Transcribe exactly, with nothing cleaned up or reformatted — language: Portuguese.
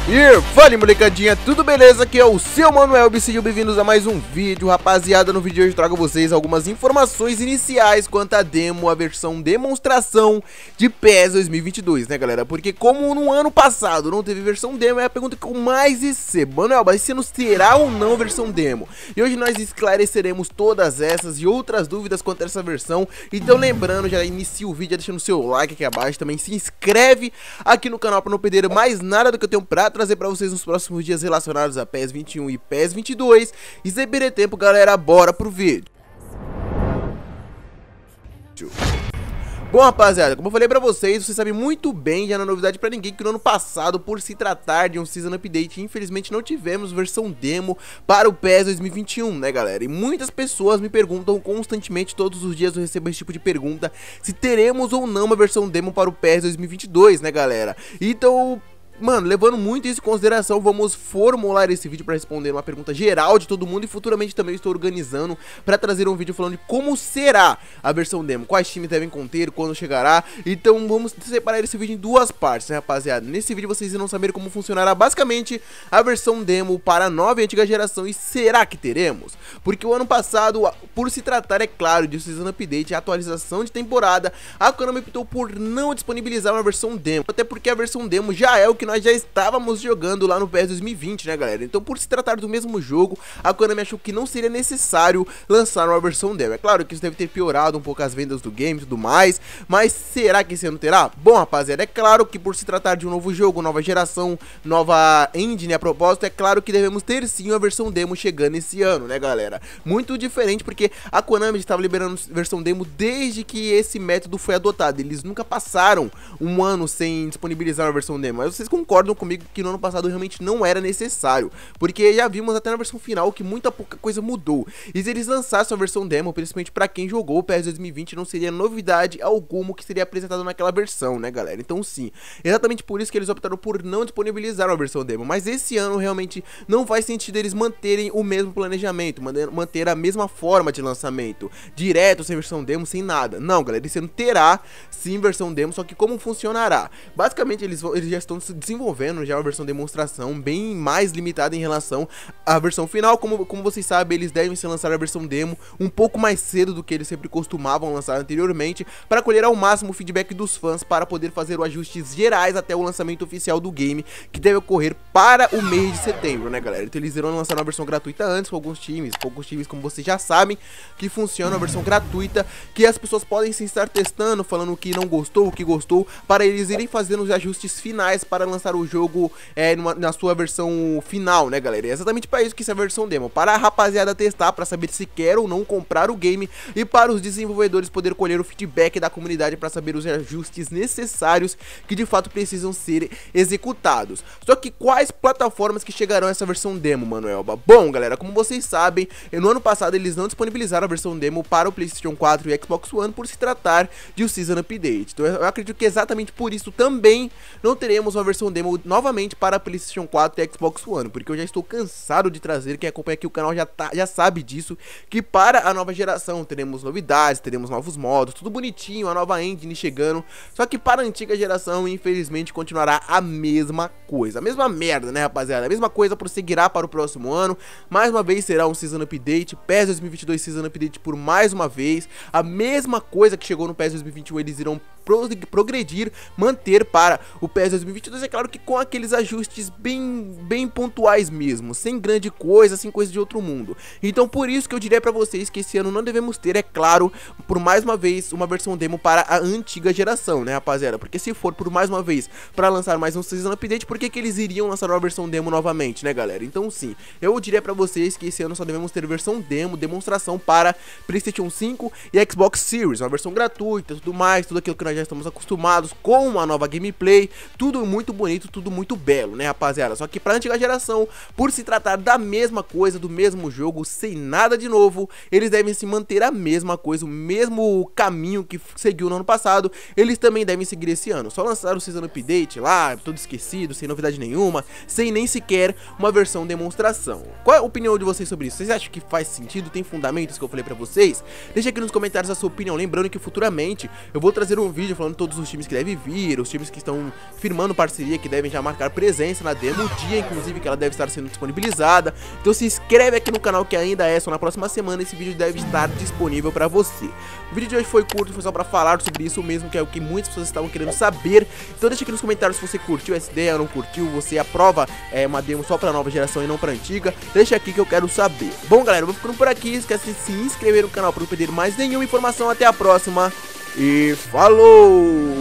E fala molecadinha, tudo beleza? Aqui é o seu Manuel, sejam bem-vindos a mais um vídeo. Rapaziada, no vídeo de hoje eu trago a vocês algumas informações iniciais quanto à demo, a versão demonstração de P E S dois mil e vinte e dois, né galera? Porque como no ano passado não teve versão demo, é a pergunta que eu mais recebo: Manuel, mas se nos terá ou não versão demo? E hoje nós esclareceremos todas essas e outras dúvidas quanto a essa versão. Então lembrando, já inicia o vídeo deixando o seu like aqui abaixo, também se inscreve aqui no canal para não perder mais nada do que eu tenho pra trazer pra vocês nos próximos dias relacionados a P E S vinte e um e P E S vinte e dois. E sem perder tempo, galera, bora pro vídeo. Bom, rapaziada, como eu falei pra vocês, vocês sabem muito bem, já não é novidade pra ninguém, que no ano passado, por se tratar de um Season Update, infelizmente não tivemos versão demo para o P E S dois mil e vinte e um, né galera? E muitas pessoas me perguntam constantemente, todos os dias eu recebo esse tipo de pergunta, se teremos ou não uma versão demo para o P E S dois mil e vinte e dois, né galera? Então... mano, levando muito isso em consideração, vamos formular esse vídeo para responder uma pergunta geral de todo mundo. E futuramente também estou organizando para trazer um vídeo falando de como será a versão demo, quais times devem conter, quando chegará. Então vamos separar esse vídeo em duas partes, né rapaziada? Nesse vídeo vocês irão saber como funcionará basicamente a versão demo para a nova e antiga geração. E será que teremos? Porque o ano passado, por se tratar, é claro, de Season Update, atualização de temporada, a Konami optou por não disponibilizar uma versão demo, até porque a versão demo já é o que nós já estávamos jogando lá no P E S dois mil e vinte, né galera? Então, por se tratar do mesmo jogo, a Konami achou que não seria necessário lançar uma versão demo. É claro que isso deve ter piorado um pouco as vendas do game e tudo mais, mas será que esse ano terá? Bom, rapaziada, é claro que por se tratar de um novo jogo, nova geração, nova engine a propósito, é claro que devemos ter sim uma versão demo chegando esse ano, né galera? Muito diferente, porque a Konami estava liberando versão demo desde que esse método foi adotado. Eles nunca passaram um ano sem disponibilizar uma versão demo. Mas vocês concordam comigo que no ano passado realmente não era necessário, porque já vimos até na versão final que muita pouca coisa mudou. E se eles lançassem a versão demo, principalmente para quem jogou o P E S dois mil e vinte, não seria novidade alguma que seria apresentado naquela versão, né galera? Então sim, exatamente por isso que eles optaram por não disponibilizar uma versão demo. Mas esse ano realmente não faz sentido eles manterem o mesmo planejamento, manter a mesma forma de lançamento, direto, sem versão demo, sem nada. Não galera, esse ano terá sim versão demo, só que como funcionará? Basicamente eles, eles já estão se desenvolvendo já uma versão demonstração bem mais limitada em relação à versão final. Como, como vocês sabem, eles devem se lançar a versão demo um pouco mais cedo do que eles sempre costumavam lançar anteriormente, para colher ao máximo o feedback dos fãs, para poder fazer os ajustes gerais até o lançamento oficial do game, que deve ocorrer para o mês de setembro, né galera? Então eles irão lançar uma versão gratuita antes com alguns times, com alguns times como vocês já sabem que funciona a versão gratuita, que as pessoas podem sim estar testando, falando o que não gostou, o que gostou, para eles irem fazendo os ajustes finais para lançar o jogo é, numa, na sua versão final, né galera? É exatamente para isso que essa versão demo, para a rapaziada testar, para saber se quer ou não comprar o game, e para os desenvolvedores poder colher o feedback da comunidade para saber os ajustes necessários que de fato precisam ser executados. Só que quais plataformas que chegarão a essa versão demo, Manuelba? Bom galera, como vocês sabem, no ano passado eles não disponibilizaram a versão demo para o PlayStation quatro e Xbox One por se tratar de um Season Update. Então eu acredito que exatamente por isso também não teremos uma versão demo novamente para PlayStation quatro e Xbox One, porque eu já estou cansado de trazer, quem acompanha aqui o canal já, tá, já sabe disso, que para a nova geração teremos novidades, teremos novos modos, tudo bonitinho, a nova engine chegando, só que para a antiga geração, infelizmente, continuará a mesma coisa, a mesma merda, né rapaziada, a mesma coisa prosseguirá para o próximo ano, mais uma vez será um Season Update, P E S dois mil e vinte e dois Season Update por mais uma vez, a mesma coisa que chegou no P E S dois mil e vinte e um, eles irão progredir, manter para o P E S dois mil e vinte e dois, é claro que com aqueles ajustes bem, bem pontuais mesmo, sem grande coisa, sem coisa de outro mundo. Então por isso que eu diria pra vocês que esse ano não devemos ter, é claro, por mais uma vez, uma versão demo para a antiga geração, né rapaziada? Porque se for por mais uma vez para lançar mais um Season Update, por que que eles iriam lançar uma versão demo novamente, né galera? Então sim, eu diria pra vocês que esse ano só devemos ter versão demo, demonstração para PlayStation cinco e Xbox Series, uma versão gratuita, tudo mais, tudo aquilo que nós já estamos acostumados com uma nova gameplay, tudo muito bonito, tudo muito belo, né rapaziada? Só que pra antiga geração, por se tratar da mesma coisa, do mesmo jogo, sem nada de novo, eles devem se manter a mesma coisa, o mesmo caminho que seguiu no ano passado, eles também devem seguir esse ano. Só lançaram o Season Update lá, todo esquecido, sem novidade nenhuma, sem nem sequer uma versão demonstração. Qual é a opinião de vocês sobre isso? Vocês acham que faz sentido? Tem fundamentos que eu falei pra vocês? Deixa aqui nos comentários a sua opinião, lembrando que futuramente eu vou trazer um vídeo vídeo falando todos os times que devem vir, os times que estão firmando parceria, que devem já marcar presença na demo, o dia inclusive que ela deve estar sendo disponibilizada. Então se inscreve aqui no canal que ainda é, só na próxima semana esse vídeo deve estar disponível pra você. O vídeo de hoje foi curto, foi só pra falar sobre isso mesmo, que é o que muitas pessoas estavam querendo saber. Então deixa aqui nos comentários se você curtiu essa ideia ou não curtiu, você aprova é, uma demo só pra nova geração e não pra antiga. Deixa aqui que eu quero saber. Bom galera, eu vou ficando por aqui, esquece de se inscrever no canal para não perder mais nenhuma informação. Até a próxima e falou!